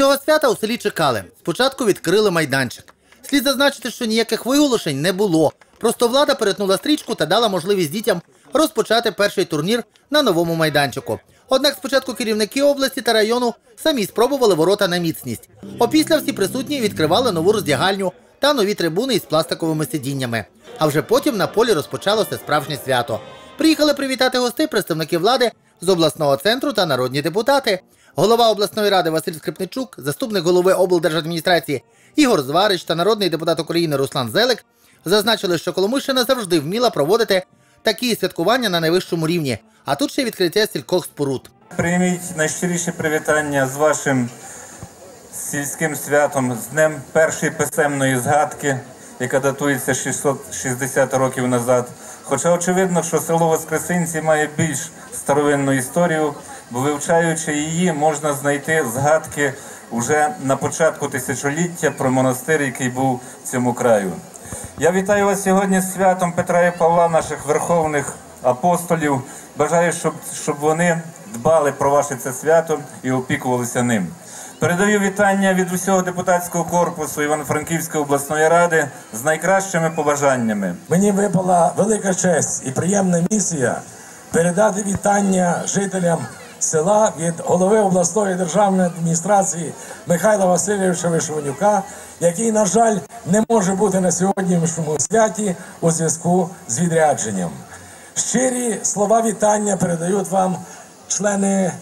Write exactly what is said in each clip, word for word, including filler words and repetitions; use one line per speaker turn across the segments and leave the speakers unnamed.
цього свята у селі чекали. Спочатку відкрили майданчик. Слід зазначити, що ніяких виголошень не було. Просто влада перетнула стрічку та дала можливість дітям розпочати перший турнір на новому майданчику. Однак спочатку керівники області та району самі спробували ворота на міцність. Опісля всі присутні відкривали нову роздягальню та нові трибуни із пластиковими сидіннями. А вже потім на полі розпочалося справжнє свято. Приїхали привітати гостей представники влади з обласного центру та народні депутати. Голова обласної ради Василь Скрипничук, заступник голови облдержадміністрації Ігор Зварич та народний депутат України Руслан Зелик зазначили, що Коломийщина завжди вміла проводити такі святкування на найвищому рівні. А тут ще відкриття стількох споруд.
Прийміть найщиріші привітання з вашим сільським святом, з Днем першої писемної згадки, яка датується шістсот шістдесят років назад. Хоча очевидно, що село Воскресинці має більш старовинну історію, бо вивчаючи її, можна знайти згадки уже на початку тисячоліття про монастир, який був в цьому краю. Я вітаю вас сьогодні з святом Петра і Павла, наших верховних апостолів. Бажаю, щоб, щоб вони дбали про ваше це свято і опікувалися ним. Передаю вітання від усього депутатського корпусу Івано-Франківської обласної ради з найкращими побажаннями.
Мені випала велика честь і приємна місія передати вітання жителям села від голови обласної державної адміністрації Михайла Васильовича Вишиванюка, який, на жаль, не може бути на сьогоднішньому святі у зв'язку з відрядженням. Щирі слова вітання передають вам члени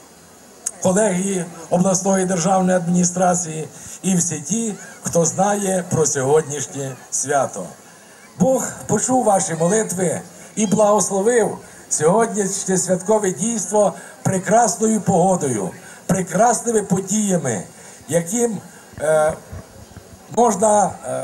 колегії обласної державної адміністрації і всі ті, хто знає про сьогоднішнє свято. Бог почув ваші молитви і благословив сьогоднішнє святкове дійство прекрасною погодою, прекрасними подіями, яким е, можна е,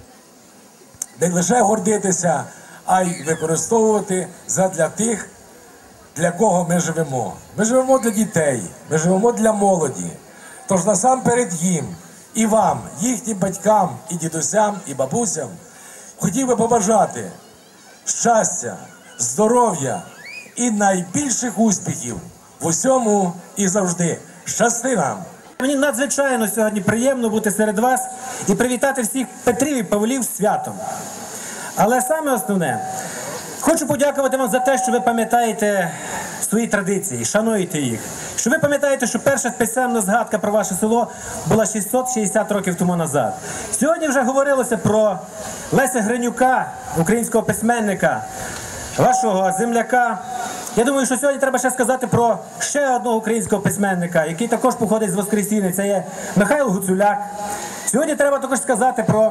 не лише гордитися, а й використовувати задля тих, для кого ми живемо. Ми живемо для дітей, ми живемо для молоді. Тож насамперед їм, і вам, їхнім батькам, і дідусям, і бабусям хотів би побажати щастя, здоров'я і найбільших успіхів в усьому і завжди. Щасти нам!
Мені надзвичайно сьогодні приємно бути серед вас і привітати всіх Петрів і Павлів з святом. Але саме основне, хочу подякувати вам за те, що ви пам'ятаєте свої традиції, шануєте їх. Що ви пам'ятаєте, що перша писемна згадка про ваше село була шістсот шістдесят років тому назад. Сьогодні вже говорилося про Леся Гринюка, українського письменника, вашого земляка. Я думаю, що сьогодні треба ще сказати про ще одного українського письменника, який також походить з Воскресіння. Це є Михайло Гуцуляк. Сьогодні треба також сказати про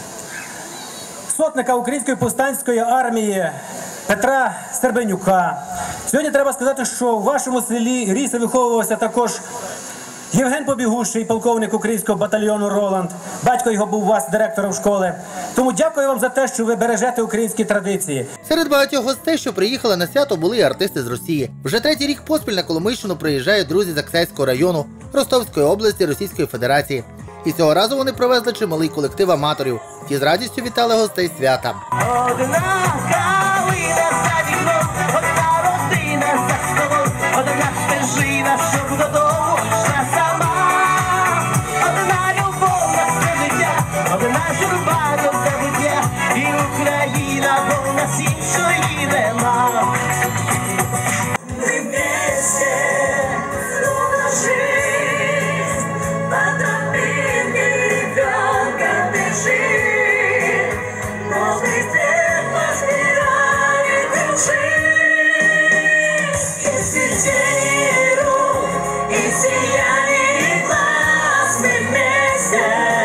сотника Української повстанської армії Петра Сербенюка. Сьогодні треба сказати, що в вашому селі ріс і виховувався також Євген Побігущий, полковник українського батальйону «Роланд». Батько його був у вас директором школи. Тому дякую вам за те, що ви бережете українські традиції.
Серед багатьох гостей, що приїхали на свято, були і артисти з Росії. Вже третій рік поспіль на Коломийщину приїжджають друзі з Аксайського району, Ростовської області, Російської Федерації. І цього разу вони привезли чималий колектив аматорів. Ті з радістю вітали гостей свята.
Одна калина за вікном, одна родина за столом, одна стежина, що додому йшла сама. Одна любов на все життя, одна журба до забуття, і Україна, бо в нас іншої нема. Ми вместе, снова жизнь, по тропинке ребенка бежит, новый свет разбирает души. И светение рук, и сияние глаз, мы вместе.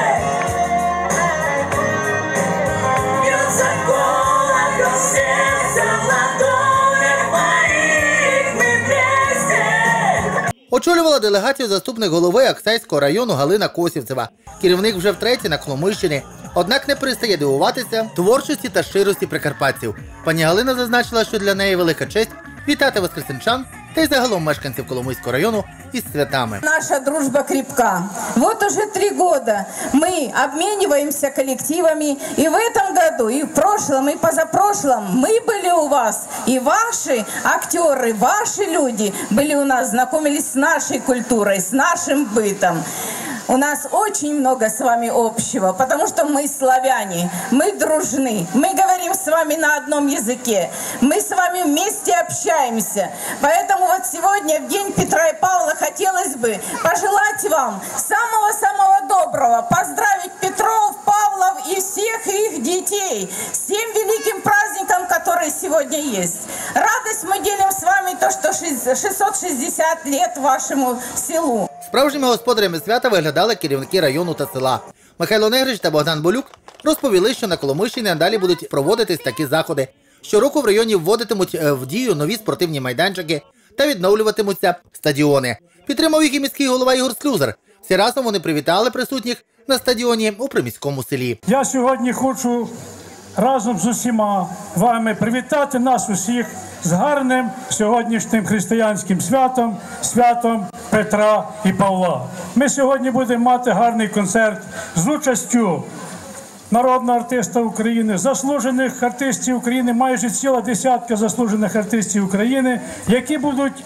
Бьется колокол сердца в ладонях моих, мы вместе.
Очолювала делегацію заступник голови Аксайського району Галина Косівцева. Керівник вже втретє на Коломийщині. Однак не перестає дивуватися творчості та щирості прикарпатців. Пані Галина зазначила, що для неї велика честь вітати воскресенчан та й загалом мешканців Коломийського району із святами.
Наша дружба крепка. Вот уже три года мы обмениваемся коллективами. И в этом году, и в прошлом, и позапрошлом мы были у вас. И ваши актеры, ваши люди были у нас, знакомились с нашей культурой, с нашим бытом. у нас очень много с вами общего, потому что мы славяне, мы дружны, мы говорим с вами на одном языке, мы с вами вместе общаемся. Поэтому вот сегодня, в день Петра и Павла, хотелось бы пожелать вам самого-самого доброго, поздравить Петров, Павлов и всех их детей с тем великим праздником, который сегодня есть. Радость мы делим с вами то, что шестьсот шестьдесят лет вашему селу.
Справжніми господарями свята виглядали керівники району та села. Михайло Негрич та Богдан Болюк розповіли, що на Коломийщині надалі будуть проводитись такі заходи. Щороку в районі вводитимуть в дію нові спортивні майданчики та відновлюватимуться стадіони. Підтримав їх і міський голова Ігор Слюзар. Всі разом вони привітали присутніх на стадіоні у приміському селі.
Я сьогодні хочу разом з усіма вами привітати нас усіх з гарним сьогоднішнім християнським святом, святом Петра і Павла. Ми сьогодні будемо мати гарний концерт з участю народного артиста України, заслужених артистів України, майже ціла десятка заслужених артистів України, які будуть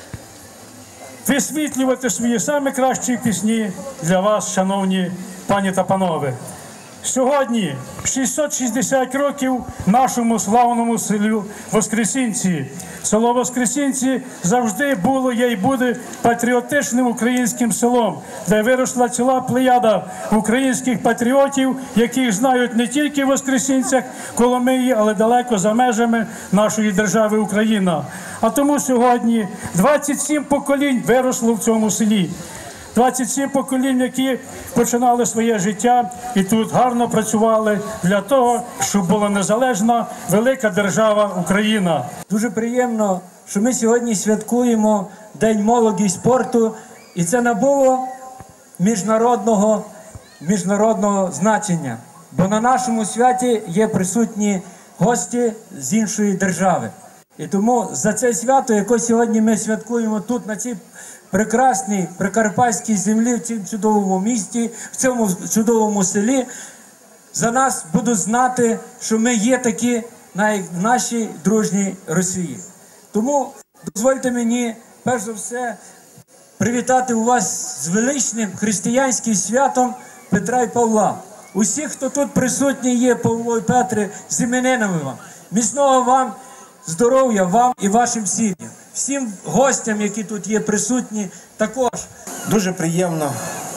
висвітлювати свої самі кращі пісні для вас, шановні пані та панове. Сьогодні шістсот шістдесят років нашому славному селу Воскресінці. Село Воскресінці завжди було, є і буде патріотичним українським селом, де виросла ціла плеяда українських патріотів, яких знають не тільки в Воскресінцях, Коломиї, але далеко за межами нашої держави Україна. А тому сьогодні двадцять сім поколінь виросло в цьому селі. двадцять сім поколінь, які починали своє життя і тут гарно працювали для того, щоб була незалежна велика держава Україна.
Дуже приємно, що ми сьогодні святкуємо День молоді і спорту, і це набуло міжнародного, міжнародного значення. Бо на нашому святі є присутні гості з іншої держави. І тому за це свято, яке сьогодні ми святкуємо тут, на цій прекрасній прикарпатській землі, в цьому чудовому місті, в цьому чудовому селі, за нас будуть знати, що ми є такі в нашій дружній Росії. Тому дозвольте мені, перш за все, привітати у вас з величним християнським святом Петра і Павла. Усіх, хто тут присутні є, Павло і Петре, з іменинами вам. Міцного вам здоров'я, вам і вашим сім'ям. Всім гостям, які тут є присутні, також.
Дуже приємно,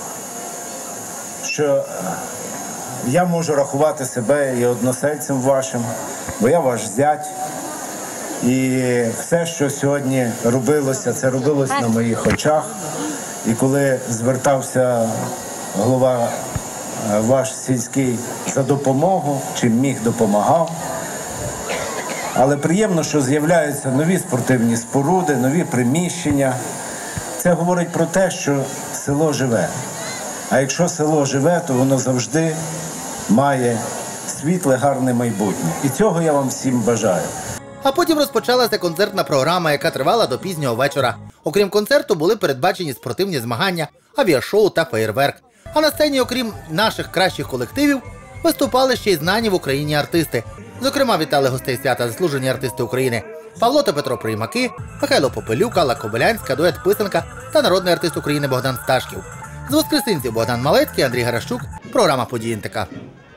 що я можу рахувати себе і односельцем вашим, бо я ваш зять. І все, що сьогодні робилося, це робилось на моїх очах. І коли звертався голова ваш сільський за допомогу, чим міг, допомагав. Але приємно, що з'являються нові спортивні споруди, нові приміщення. Це говорить про те, що село живе. А якщо село живе, то воно завжди має світле, гарне майбутнє. І цього я вам всім бажаю.
А потім розпочалася концертна програма, яка тривала до пізнього вечора. Окрім концерту, були передбачені спортивні змагання, авіашоу та феєрверк. А на сцені, окрім наших кращих колективів, виступали ще й знані в Україні артисти. Зокрема, вітали гостей свята заслужені артисти України Павло та Петро Приймаки, Михайло Попелюк, Алла Кобилянська, дует Писанка та народний артист України Богдан Сташків. З Воскресінців Богдан Малецький, Андрій Гаращук. Програма «Події ен те ка».